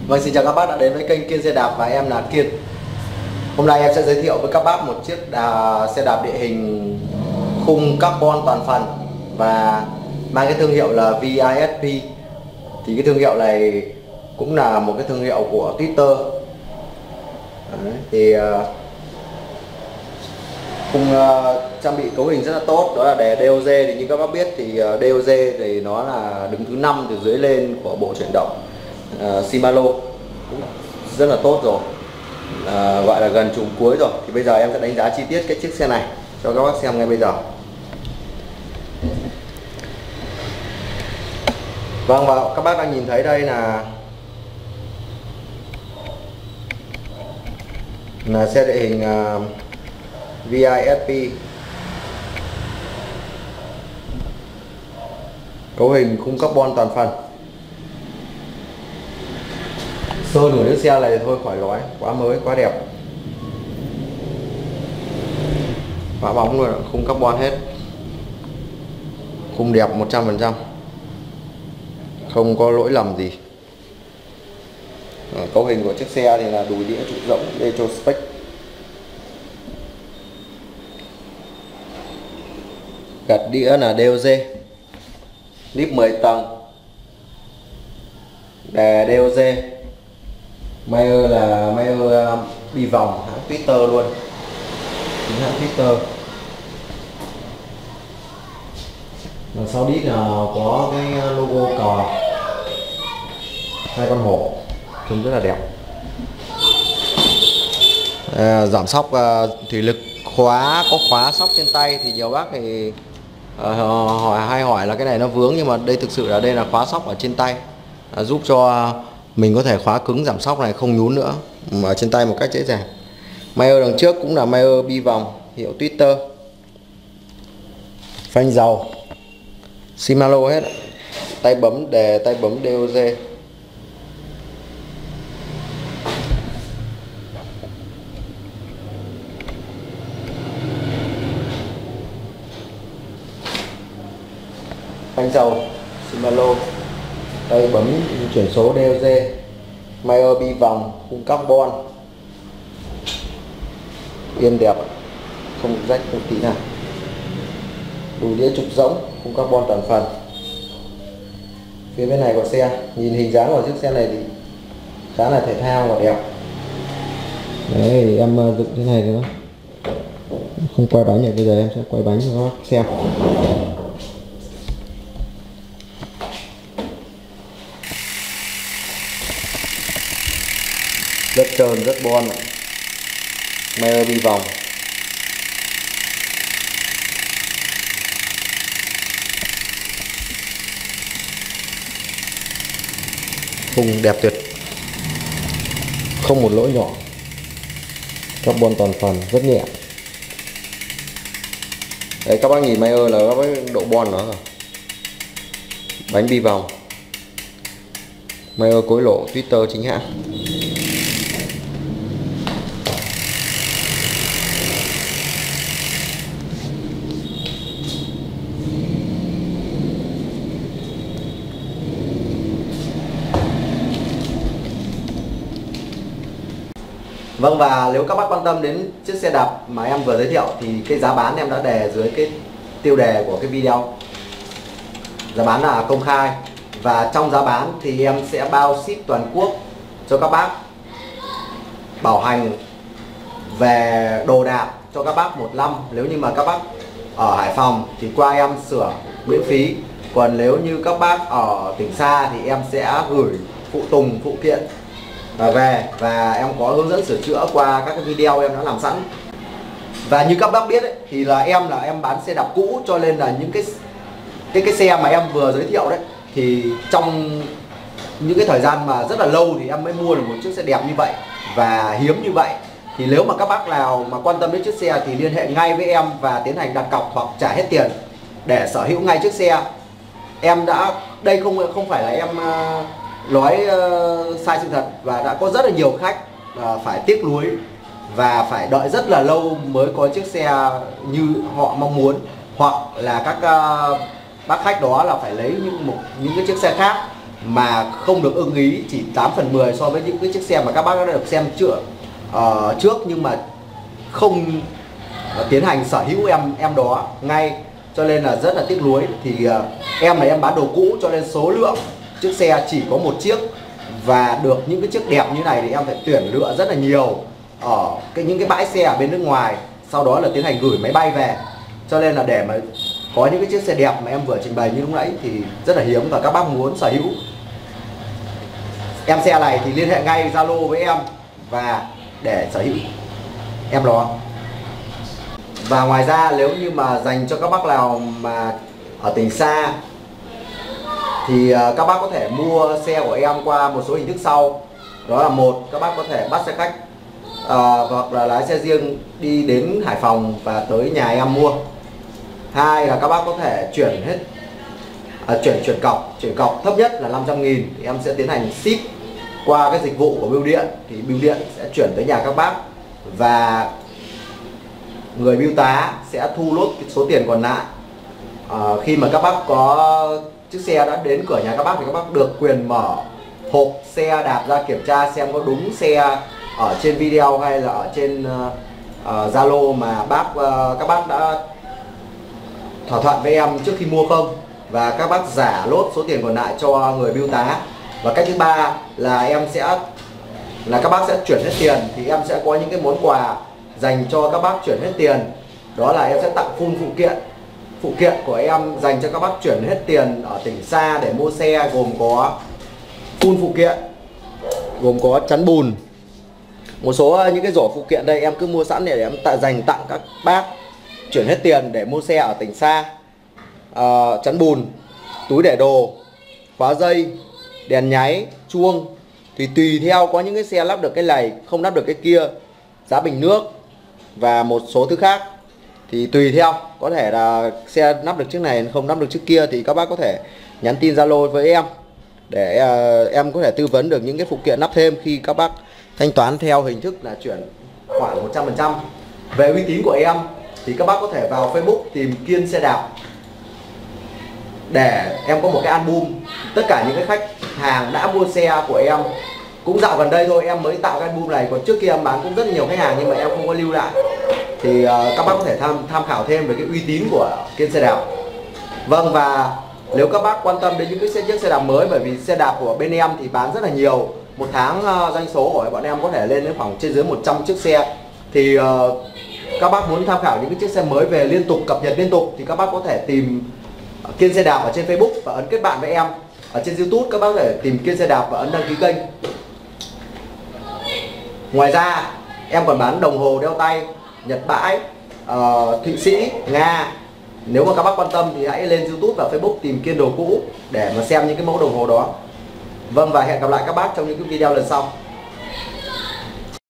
Vâng, xin chào các bác đã đến với kênh Kiên Xe Đạp và em là Kiên. Hôm nay em sẽ giới thiệu với các bác một chiếc xe đạp địa hình khung carbon toàn phần và mang cái thương hiệu là VISP. Thì cái thương hiệu này cũng là một cái thương hiệu của Twitter. Đấy, thì khung trang bị cấu hình rất là tốt, đó là đè DOG. Thì như các bác biết thì DOG thì nó là đứng thứ 5 từ dưới lên của bộ chuyển động. Shimano cũng rất là tốt rồi, gọi là gần trùng cuối rồi. Thì bây giờ em sẽ đánh giá chi tiết cái chiếc xe này cho các bác xem ngay bây giờ. Vâng, và các bác đang nhìn thấy đây là xe địa hình VISP, cấu hình khung carbon toàn phần. Sơn của chiếc xe này thôi khỏi nói, quá mới, quá đẹp, phá bóng luôn, khung carbon hết, khung đẹp 100%, không có lỗi lầm gì. Cấu hình của chiếc xe thì là đùi đĩa trụ rỗng, Echo Spec, gạt đĩa là DOG, lip 10 tầng, đè DOG, Mayer là Mayer bi vòng, hãng Twitter luôn, chính hãng Twitter. Đằng sau đít là có cái logo cò, hai con hổ, trông rất là đẹp. Giảm sóc thủy lực khóa, có khóa sóc trên tay. Thì nhiều bác thì hỏi là cái này nó vướng, nhưng mà đây thực sự là đây là khóa sóc ở trên tay, giúp cho mình có thể khóa cứng giảm sóc này không nhún nữa ở trên tay một cách dễ dàng. Mayer đằng trước cũng là Mayer bi vòng, hiệu Twitter, phanh dầu Shimano hết, tay bấm đề, tay bấm DOG. Phanh dầu Shimano, tay bấm chuyển số DOG, Mayer bi vòng, khung carbon, yên đẹp, không rách một tí nào, đùi đĩa trục rỗng, khung carbon toàn phần. Phía bên này của xe, nhìn hình dáng của chiếc xe này thì khá là thể thao và đẹp. Đấy, em dựng thế này nữa, không quay bánh này, bây giờ em sẽ quay bánh cho các bác xem. Rất trơn, rất bon, Mayer bi vòng. Khung đẹp tuyệt, không một lỗi nhỏ, carbon toàn phần, rất nhẹ. Đấy, các bác nhìn Mayer là các bác độ bon nó rồi. Bánh bi vòng, Mayer cối lỗ Twitter chính hãng. Vâng, và nếu các bác quan tâm đến chiếc xe đạp mà em vừa giới thiệu thì cái giá bán em đã đề dưới cái tiêu đề của cái video. Giá bán là công khai, và trong giá bán thì em sẽ bao ship toàn quốc cho các bác, bảo hành về đồ đạc cho các bác 1 năm. Nếu như mà các bác ở Hải Phòng thì qua em sửa miễn phí. Còn nếu như các bác ở tỉnh xa thì em sẽ gửi phụ tùng, phụ kiện về, và em có hướng dẫn sửa chữa qua các cái video em đã làm sẵn. Và như các bác biết ấy, thì là em bán xe đạp cũ, cho nên là những cái xe mà em vừa giới thiệu đấy thì trong những cái thời gian mà rất là lâu thì em mới mua được một chiếc xe đẹp như vậy và hiếm như vậy. Thì nếu mà các bác nào mà quan tâm đến chiếc xe thì liên hệ ngay với em và tiến hành đặt cọc hoặc trả hết tiền để sở hữu ngay chiếc xe. Em đã, đây không phải là em nói sai sự thật, và đã có rất là nhiều khách phải tiếc nuối và phải đợi rất là lâu mới có chiếc xe như họ mong muốn, hoặc là các bác khách đó là phải lấy những cái chiếc xe khác mà không được ưng ý, chỉ 8/10 so với những cái chiếc xe mà các bác đã được xem trước nhưng mà không tiến hành sở hữu em đó ngay, cho nên là rất là tiếc nuối. Thì em này em bán đồ cũ cho nên số lượng chiếc xe chỉ có một chiếc, và được những cái chiếc đẹp như này thì em phải tuyển lựa rất là nhiều ở những cái bãi xe ở bên nước ngoài, sau đó là tiến hành gửi máy bay về, cho nên là để mà có những cái chiếc xe đẹp mà em vừa trình bày như lúc nãy thì rất là hiếm, và các bác muốn sở hữu em xe này thì liên hệ ngay Zalo với em và để sở hữu em đó. Và ngoài ra nếu như mà dành cho các bác nào mà ở tỉnh xa thì các bác có thể mua xe của em qua một số hình thức sau. Đó là một, các bác có thể bắt xe khách hoặc là lái xe riêng đi đến Hải Phòng và tới nhà em mua. Hai là các bác có thể chuyển hết chuyển cọc thấp nhất là 500.000 thì em sẽ tiến hành ship qua cái dịch vụ của bưu điện, thì bưu điện sẽ chuyển tới nhà các bác và người bưu tá sẽ thu lốt cái số tiền còn lại. Khi mà các bác có chiếc xe đã đến cửa nhà các bác thì các bác được quyền mở hộp xe đạp ra kiểm tra xem có đúng xe ở trên video hay là ở trên Zalo mà các bác đã thỏa thuận với em trước khi mua không, và các bác giả lốt số tiền còn lại cho người bưu tá. Và cách thứ ba là các bác sẽ chuyển hết tiền, thì em sẽ có những cái món quà dành cho các bác chuyển hết tiền. Đó là em sẽ tặng full phụ kiện của em dành cho các bác chuyển hết tiền ở tỉnh xa để mua xe, gồm có full phụ kiện, gồm có chắn bùn, một số những cái rổ phụ kiện đây em cứ mua sẵn để em dành tặng các bác chuyển hết tiền để mua xe ở tỉnh xa. Chắn bùn, túi để đồ, khóa dây, đèn nháy, chuông, thì tùy theo, có những cái xe lắp được cái này không lắp được cái kia, giá bình nước và một số thứ khác thì tùy theo, có thể là xe lắp được chiếc này không lắp được chiếc kia, thì các bác có thể nhắn tin Zalo với em để em có thể tư vấn được những cái phụ kiện lắp thêm khi các bác thanh toán theo hình thức là chuyển khoản 100%. Về uy tín của em thì các bác có thể vào Facebook tìm Kiên Xe Đạp để em có một cái album tất cả những cái khách hàng đã mua xe của em. Cũng dạo gần đây thôi em mới tạo cái album này, còn trước kia em bán cũng rất nhiều khách hàng nhưng mà em không có lưu lại, thì các bác có thể tham khảo thêm về cái uy tín của Kiên Xe Đạp. Vâng, và nếu các bác quan tâm đến những cái chiếc xe đạp mới, bởi vì xe đạp của bên em thì bán rất là nhiều, một tháng doanh số của bọn em có thể lên đến khoảng trên dưới 100 chiếc xe, thì các bác muốn tham khảo những cái chiếc xe mới về liên tục, cập nhật liên tục, thì các bác có thể tìm Kiên Xe Đạp ở trên Facebook và ấn kết bạn với em. Ở trên YouTube các bác có thể tìm Kiên Xe Đạp và ấn đăng ký kênh. Ngoài ra em còn bán đồng hồ đeo tay Nhật bãi, Thụy Sĩ, Nga. Nếu mà các bác quan tâm thì hãy lên YouTube và Facebook tìm Kiên Đồ Cũ để mà xem những cái mẫu đồng hồ đó. Vâng, và hẹn gặp lại các bác trong những cái video lần sau.